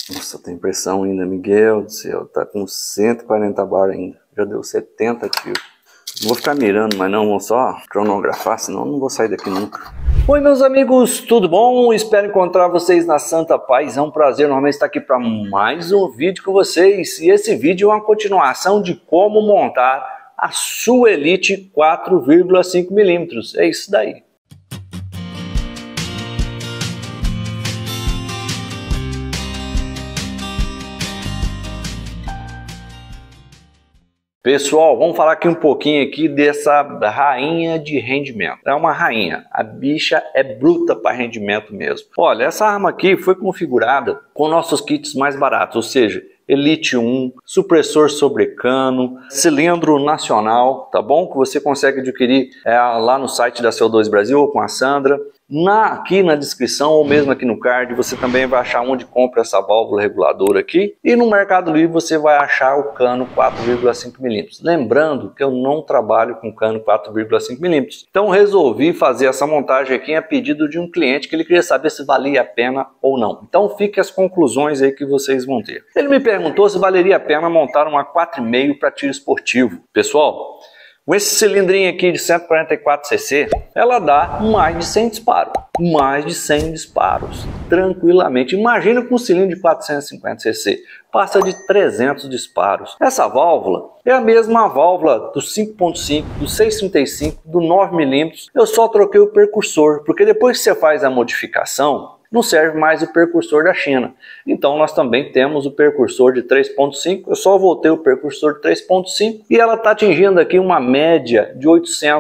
Nossa, tem pressão ainda, Miguel do céu. Tá com 140 bar ainda. Já deu 70 tiros. Não vou ficar mirando, mas não, vou só cronografar, senão eu não vou sair daqui nunca. Oi, meus amigos, tudo bom? Espero encontrar vocês na santa paz. É um prazer normalmente estar aqui para mais um vídeo com vocês. E esse vídeo é uma continuação de como montar a sua Elite 4,5mm. É isso daí. Pessoal, vamos falar aqui um pouquinho aqui dessa rainha de rendimento. É uma rainha, a bicha é bruta para rendimento mesmo. Olha, essa arma aqui foi configurada com nossos kits mais baratos, ou seja, Elite 1, supressor sobre cano, cilindro nacional, tá bom? Que você consegue adquirir lá no site da CO2 Brasil ou com a Sandra. Aqui na descrição ou mesmo aqui no card você também vai achar onde compra essa válvula reguladora aqui. E no Mercado Livre você vai achar o cano 4,5mm. Lembrando que eu não trabalho com cano 4,5mm. Então resolvi fazer essa montagem aqui a pedido de um cliente que ele queria saber se valia a pena ou não. Então fique as conclusões aí que vocês vão ter. Ele me perguntou se valeria a pena montar uma 4,5 para tiro esportivo. Pessoal, com esse cilindrinho aqui de 144cc, ela dá mais de 100 disparos. Mais de 100 disparos, tranquilamente. Imagina com um cilindro de 450cc, passa de 300 disparos. Essa válvula é a mesma válvula do 5.5, do 6,35, do 9mm. Eu só troquei o percursor, porque depois que você faz a modificação, não serve mais o percursor da China. Então nós também temos o percursor de 3.5, eu só voltei o percursor de 3.5 e ela está atingindo aqui uma média de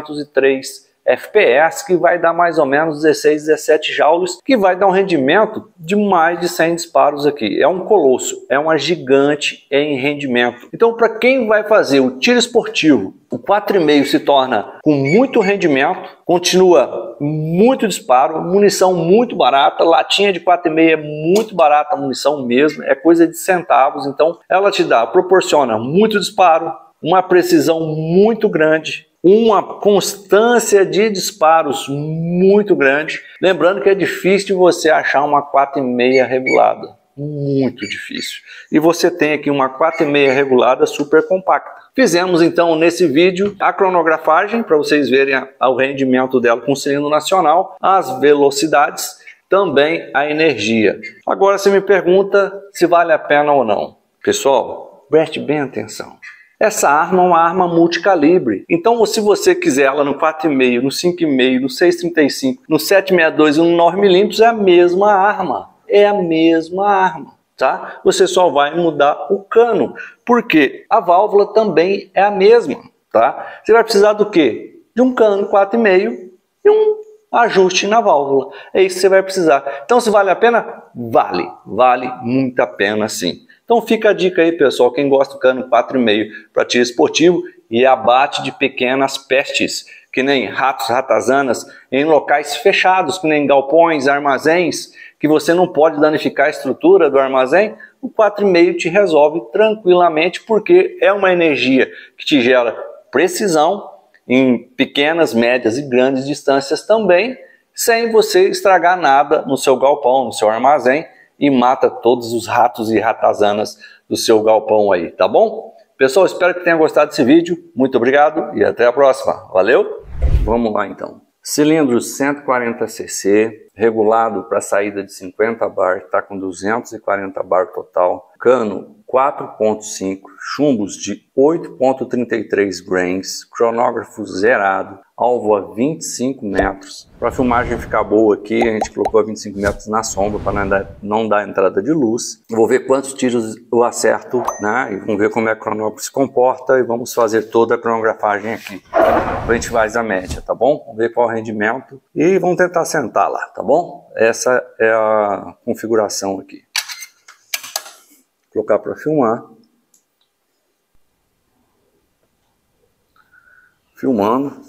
803 FPS, que vai dar mais ou menos 16, 17 joules, que vai dar um rendimento de mais de 100 disparos aqui. É um colosso, é uma gigante em rendimento. Então para quem vai fazer o tiro esportivo, o 4,5 se torna com muito rendimento, continua muito disparo, munição muito barata, latinha de 4,5 é muito barata, a munição mesmo, é coisa de centavos, então ela proporciona muito disparo, uma precisão muito grande, uma constância de disparos muito grande. Lembrando que é difícil você achar uma 4,5 regulada, muito difícil. E você tem aqui uma 4,5 regulada super compacta. Fizemos então nesse vídeo a cronografagem para vocês verem o rendimento dela com cilindro nacional, as velocidades, também a energia. Agora você me pergunta se vale a pena ou não. Pessoal, preste bem atenção. Essa arma é uma arma multicalibre. Então, se você quiser ela no 4,5, no 5,5, no 6,35, no 7,62 e no 9mm, é a mesma arma. É a mesma arma, tá? Você só vai mudar o cano, porque a válvula também é a mesma, tá? Você vai precisar do quê? De um cano 4,5 e um ajuste na válvula. É isso que você vai precisar. Então, se vale a pena? Vale. Vale muito a pena, sim. Então fica a dica aí, pessoal, quem gosta do cano 4,5 para tiro esportivo e abate de pequenas pestes, que nem ratos, ratazanas, em locais fechados, que nem galpões, armazéns, que você não pode danificar a estrutura do armazém, o 4,5 te resolve tranquilamente, porque é uma energia que te gera precisão em pequenas, médias e grandes distâncias também, sem você estragar nada no seu galpão, no seu armazém, e mata todos os ratos e ratazanas do seu galpão aí, tá bom? Pessoal, espero que tenham gostado desse vídeo. Muito obrigado e até a próxima. Valeu? Vamos lá então. Cilindro 140cc, regulado para saída de 50 bar, está com 240 bar total. Cano 4.5, chumbos de 8.33 grains, cronógrafo zerado, alvo a 25 metros. Para a filmagem ficar boa aqui, a gente colocou a 25 metros na sombra para não dar entrada de luz. Vou ver quantos tiros eu acerto, né? E vamos ver como é que o cronógrafo se comporta e vamos fazer toda a cronografagem aqui. A gente faz a média, tá bom? Vamos ver qual é o rendimento e vamos tentar sentar lá, tá bom? Essa é a configuração aqui. Vou colocar para filmar. Filmando.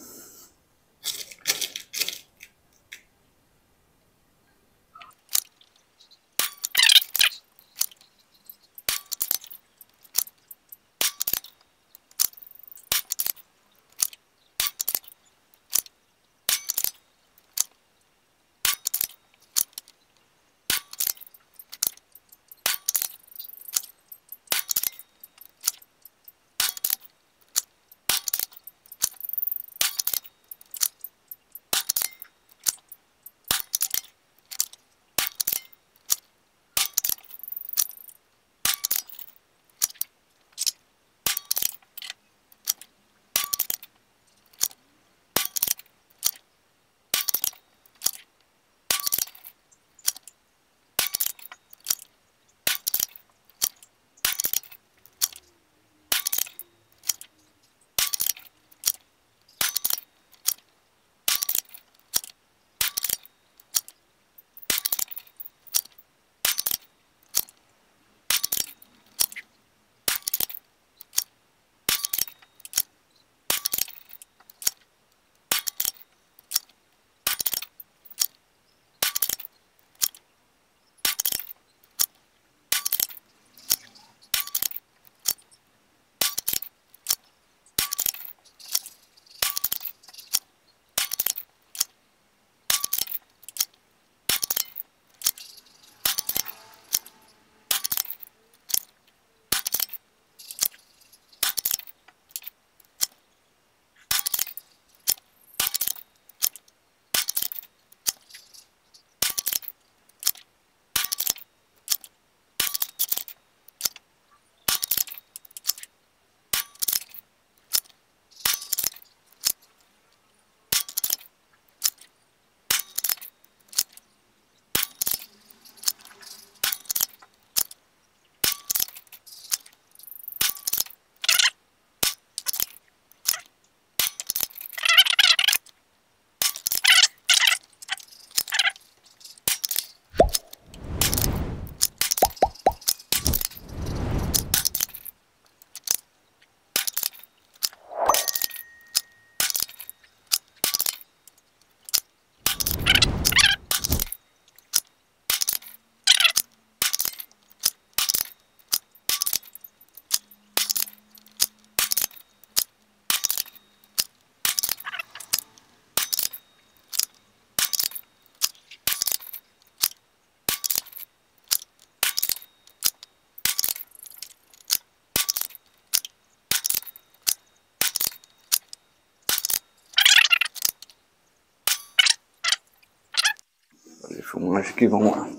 filmagem aqui, vamos lá.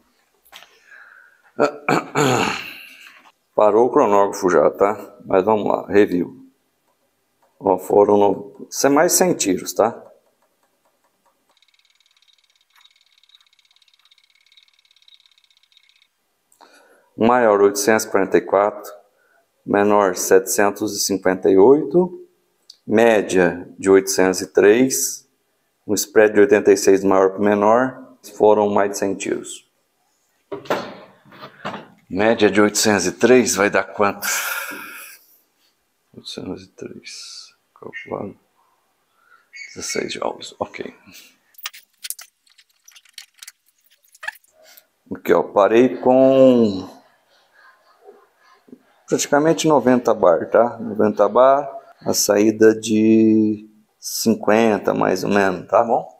Parou o cronógrafo já, tá? Mas vamos lá, review. Ó, foram mais 100 tiros, tá? Maior 844, menor 758, média de 803, um spread de 86 do maior para o menor, foram mais de 100 tiros. Média de 803 vai dar quanto? 803, calculado, 16 joules, ok. Aqui ó, parei com praticamente 90 bar, tá? 90 bar, a saída de 50 mais ou menos, tá bom?